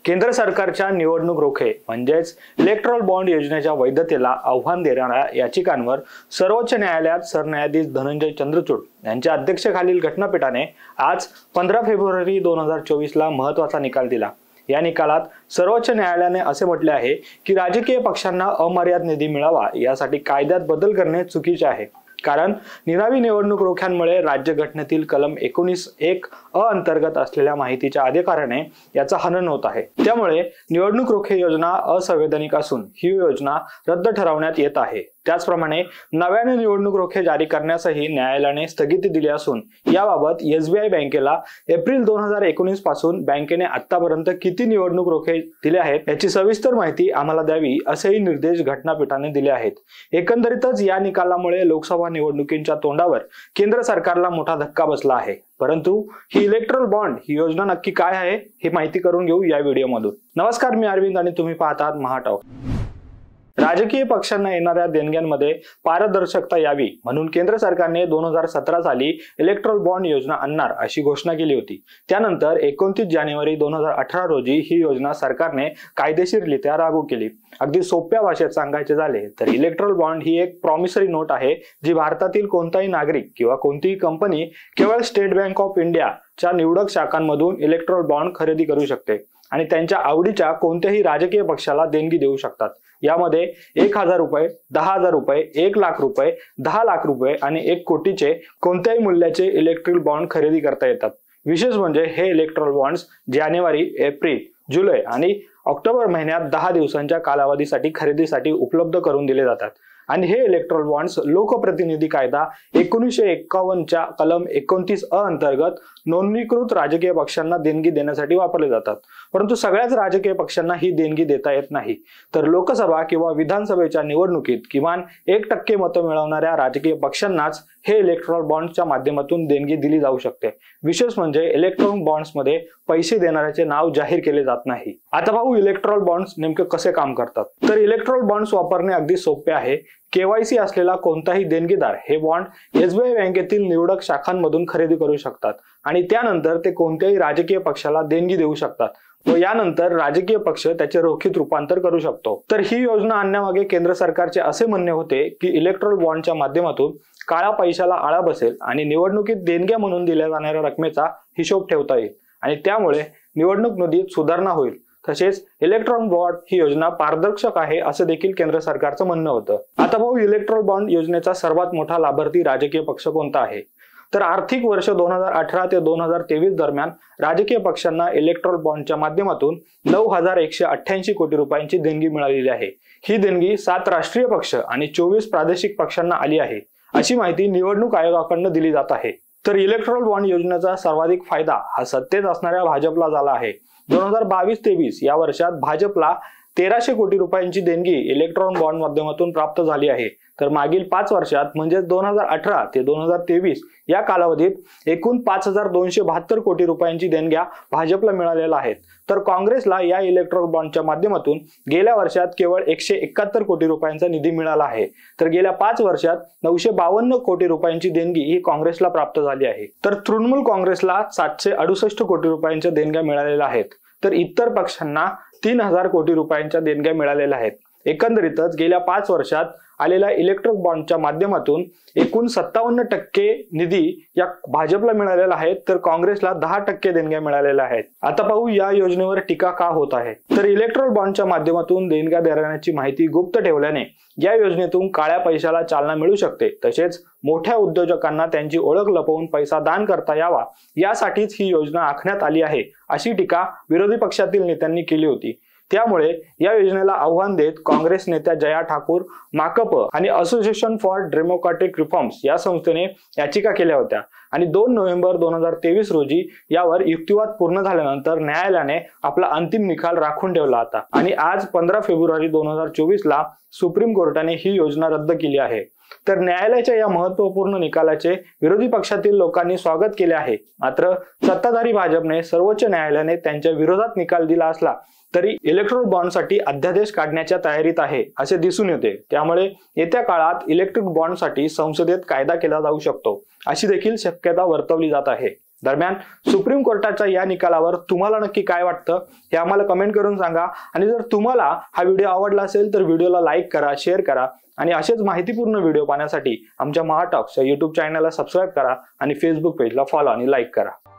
केंद्र सरकारच्या निवडणूक रोखे म्हणजेच इलेक्ट्रॉल बॉन्ड योजनेच्या वैधतेला आव्हान देणाऱ्या याचिकांवर सर्वोच्च न्यायालयात सरन्यायाधीश धनंजय चंद्रचूड यांच्या अध्यक्षतेखालील घटनापीठाने आज 15 फेब्रुवारी 2024 ला महत्त्वाचा निकाल दिला। या निकालात सर्वोच्च न्यायालयाने असे म्हटले आहे की राजकीय पक्षांना अमर्याद निधी मिळावा यासाठी कायद्यात बदल करणे चुकीचे आहे, कारण निनावी निवडणूक रोख्यांमुळे राज्यघटनेतील कलम 19(1) अ अंतर्गत असलेल्या माहितीच्या अधिकाराने याचा हनन होत आहे। त्यामुळे निवडणूक रोखे योजना असंवैधानिक असून ही योजना रद्द ठरवण्यात येत आहे। त्याचप्रमाणे नव्याने निवडणूक रोखे जारी करण्यासही न्यायालयाने स्थगिती दिली असून याबाबत SBI बँकेला एप्रिल 2019 पासून बँकेने आतापर्यंत किती निवडणूक रोखे दिले आहेत याची सविस्तर माहिती आम्हाला द्यावी असेही निर्देश घटनापीठाने दिले आहेत। एकंदरीतच या निकालामुळे लोकसभा निवडणुकींच्या तोंडावर केंद्र सरकारला मोठा धक्का बसला आहे। परंतु ही इलेक्ट्रॉल बॉन्ड ही योजना नक्की काय आहे हे माहिती करून घेऊ या व्हिडिओमधून। नमस्कार, मी अरविंद आणि तुम्ही पाहत आहात महाटॉक। राजकीय पक्षांना येणाऱ्या देणग्यांमध्ये पारदर्शकता यावी म्हणून केंद्र सरकारने 2017 साली इलेक्ट्रॉल बॉन्ड योजना आणणार अशी घोषणा केली होती। त्यानंतर 29 जानेवारी 2018 रोजी ही योजना सरकारने कायदेशीररित्या लागू केली। अगदी सोप्या भाषेत सांगायचे झाले तर इलेक्ट्रॉल बॉन्ड ही एक प्रॉमिसरी नोट आहे जी भारतातील कोणताही नागरिक किंवा कोणतीही कंपनी केवळ स्टेट बँक ऑफ इंडियाच्या निवडक शाखांमधून इलेक्ट्रॉल बॉन्ड खरेदी करू शकते आणि त्यांच्या आवडीच्या कोणत्याही राजकीय पक्षाला देणगी देऊ शकतात। यामध्ये 1000 रुपये, 10,000 रुपये, 1 लाख रुपये, 10 लाख रुपये आणि 1 कोटीचे कोणत्याही मूल्याचे इलेक्ट्रॉल बॉन्ड खरेदी करता येतात। विशेष म्हणजे हे इलेक्ट्रॉल बॉन्ड्स जानेवारी, एप्रिल, जुलै आणि ऑक्टोबर महिन्यात 10 दिवसांच्या कालावधीसाठी खरेदीसाठी उपलब्ध करून दिले जातात आणि हे इलेक्ट्रॉल बॉन्ड्स लोकप्रतिनिधी कायदा 1951 च्या कलम 29 अ अंतर्गत नोंदणीकृत राजकीय पक्षांना देणगी देण्यासाठी वापरले जातात। परंतु सगळ्याच राजकीय पक्षांना ही देणगी देता येत नाही, तर लोकसभा किंवा विधानसभेच्या निवडणुकीत किमान 1% मतं मिळवणाऱ्या राजकीय पक्षांनाच हे इलेक्ट्रॉल बॉन्ड्सच्या माध्यमातून देणगी दिली जाऊ शकते। विशेष म्हणजे इलेक्ट्रॉल बॉन्ड्समध्ये पैसे देणाऱ्याचे नाव जाहीर केले जात नाही। आता पाहू इलेक्ट्रॉल बॉन्ड्स नेमके कसे काम करतात। तर इलेक्ट्रॉल बॉन्ड्स वापरणे अगदी सोपे आहे। KYC असलेला कोणताही देणगीदार हे बॉन्ड SBI बँकेतील निवडक शाखांमधून खरेदी करू शकतात आणि त्यानंतर ते कोणत्याही राजकीय पक्षाला देणगी देऊ शकतात व यानंतर राजकीय पक्ष त्याचे रोखीत रूपांतर करू शकतो। तर ही योजना आणण्यामागे केंद्र सरकारचे असे म्हणणे होते की इलेक्ट्रॉल बॉन्डच्या माध्यमातून काळा पैशाला आळा बसेल आणि निवडणुकीत देणग्या म्हणून दिल्या जाणाऱ्या रकमेचा हिशोब ठेवता येईल आणि त्यामुळे निवडणूक निधीत सुधारणा होईल। तसेच इलेक्ट्रॉल बॉन्ड ही योजना पारदर्शक आहे असे देखील केंद्र सरकारचं म्हणणं होतं। आता भाऊ, इलेक्ट्रॉल बॉन्ड योजनेचा सर्वात मोठा लाभार्थी राजकीय पक्ष कोणता आहे? तर आर्थिक वर्ष 2018 ते 2023 दरम्यान राजकीय पक्षांना इलेक्ट्रॉल बॉन्डच्या माध्यमातून 9,188 कोटी रुपयांची देणगी मिळालेली आहे। ही देणगी 7 राष्ट्रीय पक्ष आणि 24 प्रादेशिक पक्षांना आली आहे अशी माहिती निवडणूक आयोगाकडून दिली जात आहे। तर इलेक्ट्रॉल बॉन्ड योजनेचा सर्वाधिक फायदा हा सत्तेत असणाऱ्या भाजपला झाला आहे। 2022-23 या वर्षात भाजपला 1300 कोटी रुपयांची देणगी इलेक्ट्रॉल बॉन्ड माध्यमातून प्राप्त झाली आहे। तर मागील 5 वर्षात म्हणजे 2018 ते 2023 या कालावधीत एकूण 5272 कोटी रुपयांची देणग्या भाजपला मिळालेल्या आहेत। तर काँग्रेसला या इलेक्ट्रॉल बॉन्डच्या माध्यमातून गेल्या वर्षात केवळ 171 कोटी रुपयांचा निधी मिळाला आहे। तर गेल्या 5 वर्षात 952 कोटी रुपयांची देणगी ही काँग्रेसला प्राप्त झाली आहे। तर तृणमूल काँग्रेसला 768 कोटी रुपयांच्या देणग्या मिळालेल्या आहेत। तर इतर पक्षांना 3000 कोटी रुपयांच्या देणग्या मिळालेल्या आहेत। एकंदरीतच गेल्या 5 वर्षात आलेल्या इलेक्ट्रॉल बॉन्डच्या माध्यमातून एकूण 57% निधी या भाजपला मिळालेला आहे, तर काँग्रेसला 10% देणग्या मिळालेल्या आहेत। आता पाहू या योजनेवर टीका का होत आहे। तर इलेक्ट्रॉल बॉन्डच्या माध्यमातून देणग्या देणाऱ्यांची माहिती गुप्त ठेवल्याने या योजनेतून काळ्या पैशाला चालना मिळू शकते। तसेच मोठ्या उद्योजकांना त्यांची ओळख लपवून पैसा दान करता यावा यासाठीच ही योजना आखण्यात आली आहे अशी टीका विरोधी पक्षातील नेत्यांनी केली होती। त्यामुळे या योजनेला आव्हान देत काँग्रेस नेत्या जया ठाकूर, माकप आणि असोसिएशन फॉर डेमोक्रॅटिक रिफॉर्म्स या संस्थेने याचिका केल्या होत्या आणि 2 नोव्हेंबर 2023 रोजी यावर युक्तिवाद पूर्ण झाल्यानंतर न्यायालयाने आपला अंतिम निकाल राखून ठेवला होता आणि आज 15 फेब्रुवारी 2024 ला सुप्रीम कोर्टाने ही योजना रद्द केली आहे। तर न्यायालयाच्या या महत्त्वपूर्ण निकालाचे विरोधी पक्षातील लोकांनी स्वागत केले आहे। मात्र सत्ताधारी भाजपने सर्वोच्च न्यायालयाने त्यांच्या विरोधात निकाल दिला असला तरी इलेक्ट्रॉल बॉन्डसाठी अध्यादेश काढण्याच्या तयारीत आहे असे दिसून येते। त्यामुळे येत्या काळात इलेक्ट्रिक बॉन्डसाठी संसदेत कायदा केला जाऊ शकतो अशी देखील शक्यता वर्तवली जात आहे। दरम्यान सुप्रीम कोर्टाच्या या निकालावर तुम्हाला नक्की काय वाटतं हे आम्हाला कमेंट करून सांगा। आणि जर तुम्हाला हा व्हिडिओ आवडला असेल तर व्हिडिओला लाईक करा, शेअर करा आणि असेच माहितीपूर्ण व्हिडिओ पाहण्यासाठी आमच्या महाटॉक्स या YouTube चॅनलला सबस्क्राईब करा आणि फेसबुक पेजला फॉलो आणि लाईक करा।